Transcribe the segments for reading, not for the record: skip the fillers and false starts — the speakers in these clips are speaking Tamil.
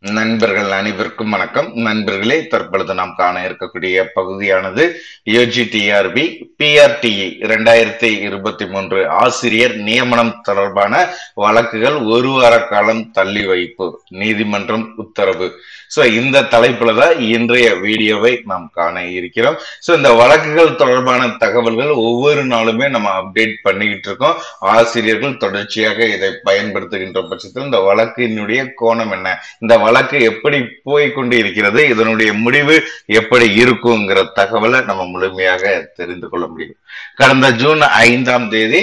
நண்பர்கள் அனைவருக்கும் வணக்கம். நண்பர்களே, தற்பொழுது நாம் காண இருக்கக்கூடிய பகுதியானது யோஜிடிஆர்பி பிஆர்டிஇ 2023 ஆசிரியர் நியமனம் தொடர்பான வழக்குகள் ஒரு வார காலம் தள்ளி வைப்பு, நீதிமன்றம் உத்தரவு. இந்த தலைப்புல தான் இன்றைய வீடியோவை நாம் காண இருக்கிறோம். இந்த வழக்குகள் தொடர்பான தகவல்கள் ஒவ்வொரு நாளுமே நம்ம அப்டேட் பண்ணிக்கிட்டு இருக்கோம். ஆசிரியர்கள் தொடர்ச்சியாக இதை பயன்படுத்துகின்ற பட்சத்தில் இந்த வழக்கினுடைய கோணம் என்ன, இந்த வழக்கு எப்படி போய்கொண்டு இருக்கிறது, இதனுடைய முடிவு எப்படி இருக்குங்கிற தகவலை நம்ம முழுமையாக தெரிந்து கொள்ள முடியும். கடந்த ஜூன் 5ஆம் தேதி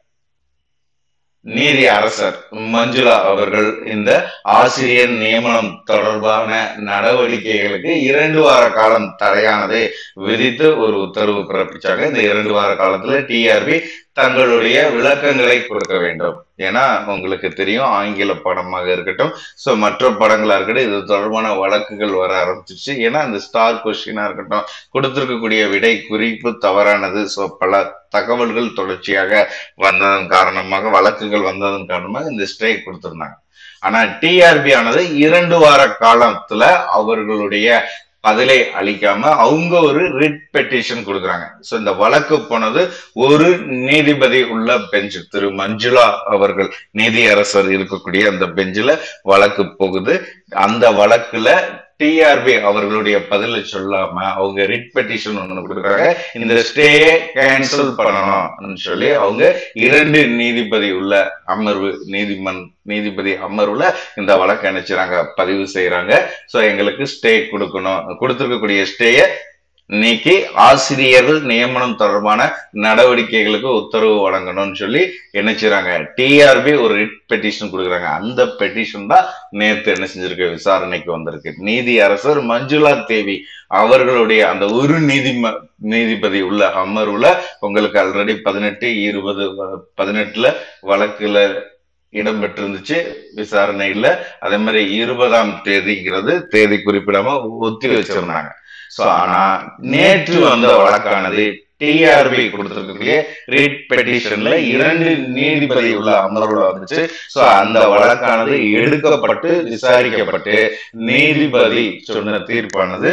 நீதி அரசர் மஞ்சுளா அவர்கள் இந்த ஆசிரியர் நியமனம் தொடர்பான நடவடிக்கைகளுக்கு 2 வார காலம் தடையானதை விதித்து ஒரு உத்தரவு பிறப்பிச்சாங்க. இந்த 2 வார காலத்துல டிஆர்பி தங்களுடைய விளக்கங்களை கொடுக்க வேண்டும். ஏன்னா உங்களுக்கு தெரியும், ஆங்கில படமாக இருக்கட்டும், மற்ற படங்களா இருக்கட்டும், இது தொடர்பான வழக்குகள் வர ஆரம்பிச்சிருச்சு. ஏன்னா அந்த ஸ்டார் கொஸ்டினா இருக்கட்டும், கொடுத்திருக்கக்கூடிய விடை குறிப்பு தவறானது. பல தகவல்கள் தொடர்ச்சியாக வந்ததன் காரணமாக, வழக்குகள் வந்ததன் காரணமாக இந்த ஸ்டே கொடுத்திருந்தாங்க. ஆனா டிஆர்பி ஆனது 2 வார காலத்துல அவர்களுடைய பதிலை அளிக்காம அவங்க ஒரு ரிட் பெட்டிஷன் கொடுக்குறாங்க. இந்த வழக்கு போனது ஒரு நீதிபதி உள்ள பெஞ்ச், திரு மஞ்சுளா அவர்கள் நீதியரசர் இருக்கக்கூடிய அந்த பெஞ்சில வழக்கு போகுது. அந்த வழக்குல டிஆர்பி அவர்களுடைய பதிலை சொல்லாம அவங்க ரிட் பெட்டிஷன் ஒண்ணு கொடுக்குறாங்க. இந்த ஸ்டேயை கேன்சல் பண்ணணும் சொல்லி அவங்க 2 நீதிபதி உள்ள அமர்வு, நீதிபதி அமர்வுல இந்த வழக்கு நினைச்சாங்க, பதிவு செய்யறாங்க. எங்களுக்கு ஸ்டே கொடுக்கணும், கொடுத்திருக்கக்கூடிய ஸ்டேய நீக்கி ஆசிரியர்கள் நியமனம் தொடர்பான நடவடிக்கைகளுக்கு உத்தரவு வழங்கணும்னு சொல்லி நினைச்சாங்க. டிஆர்பி ஒரு ரிட் பெட்டிஷன் கொடுக்குறாங்க. அந்த பெட்டிஷன் தான் நேற்று என்ன செஞ்சிருக்கு, விசாரணைக்கு வந்திருக்கு. நீதி அரசர் மஞ்சுளா தேவி அவர்களுடைய அந்த ஒரு நீதிபதி உள்ள அமர்வுல உங்களுக்கு ஆல்ரெடி 18, 20, 18ல வழக்குல இடம்பெற்றிருந்துச்சு விசாரணையில. அதே மாதிரி 20ஆம் தேதிங்கிறது தேதி குறிப்பிடாம ஒத்தி வச்சிருந்தாங்க. ஆனா நேற்று வந்த வழக்கானது டிஆர்பி கொடுத்திருக்கக்கூடிய ரிட் பெட்டிஷன்ல 2 நீதிபதி உள்ள அமர்வுல வந்துச்சு. அந்த வழக்கானது எடுக்கப்பட்டு விசாரிக்கப்பட்டு நீதிபதி சொன்ன தீர்ப்பானது,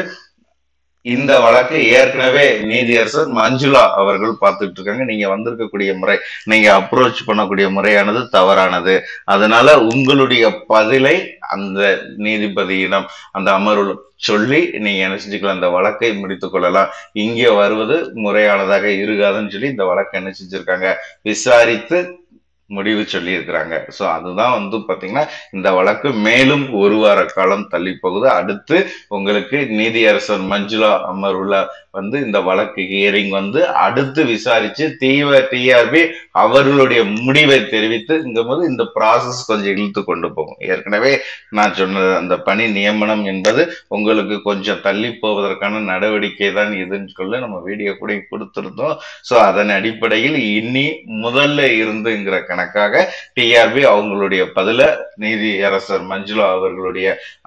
இந்த வழக்கு ஏற்கனவே நீதியரசர் மஞ்சுளா அவர்கள் பார்த்துட்டு இருக்காங்க. நீங்க வந்திருக்கக்கூடிய முறை, நீங்க அப்ரோச் பண்ணக்கூடிய முறையானது தவறானது. அதனால உங்களுடைய பதிலை அந்த நீதிபதியிடம் அந்த அமர்வு சொல்லி நீங்க என்ன செஞ்சுக்கலாம், இந்த வழக்கை முடித்துக் கொள்ளலாம். இங்கே வருவது முறையானதாக இருக்காதுன்னு சொல்லி இந்த வழக்கை என்ன செஞ்சிருக்காங்க, விசாரித்து முடிவு சொல்லி இருக்கிறாங்க. அதுதான் பாத்தீங்கன்னா இந்த வழக்கு மேலும் ஒரு வார காலம் தள்ளி போகுது. அடுத்து உங்களுக்கு நீதியரசர் மஞ்சுளா அமர்வுல இந்த வழக்கு ஹியரிங் அடுத்து விசாரிச்சு டிஆர்பி அவர்களுடைய முடிவை தெரிவித்து போது இந்த ப்ராசஸ் கொஞ்சம் இழுத்து கொண்டு போகும். ஏற்கனவே நான் சொன்ன அந்த பணி நியமனம் என்பது உங்களுக்கு கொஞ்சம் தள்ளி போவதற்கான நடவடிக்கை தான் இதுன்னு சொல்லி நம்ம வீடியோ கூட கொடுத்திருந்தோம். அதன் அடிப்படையில் இனி முதல்ல இருந்துங்கிற கணக்காக டிஆர்பி அவங்களுடைய பதில நீதியரசர் மஞ்சுளா அவர்களுடைய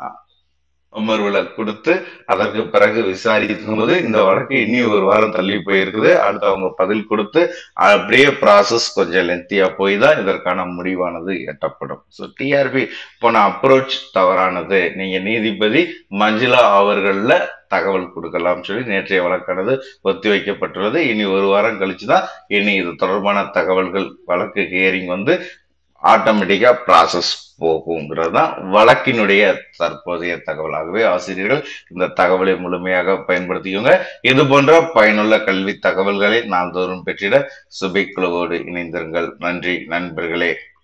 அமர்வுல கொடுத்து அதற்கு பிறகு விசாரிக்கும் போது இந்த வழக்கு இனி ஒரு வாரம் தள்ளி போயிருக்குது. அடுத்து அவங்க பதில் கொடுத்து அப்படியே ப்ராசஸ் கொஞ்சம் லென்த்தியா போய் தான் இதற்கான முடிவானது எட்டப்படும். டிஆர்பி போன அப்ரோச் தவறானது. நீங்க நீதிபதி மஞ்சுளா அவர்கள்ல தகவல் கொடுக்கலாம் சொல்லி நேற்றைய வழக்கானது ஒத்தி வைக்கப்பட்டுள்ளது. இனி ஒரு வாரம் கழிச்சுதான் இனி இது தொடர்பான தகவல்கள், வழக்கு ஹியரிங் ஆட்டோமேட்டிக்கா ப்ராசஸ் போகுங்கிறதுதான் வழக்கினுடைய தற்போதைய தகவலாகவே ஆசிரியர்கள் இந்த தகவலை முழுமையாக பயன்படுத்திக்கோங்க. இது போன்ற பயனுள்ள கல்வி தகவல்களை நாள்தோறும் பெற்றிட சுபை குழுவோடு இணைந்திருங்கள். நன்றி நண்பர்களே.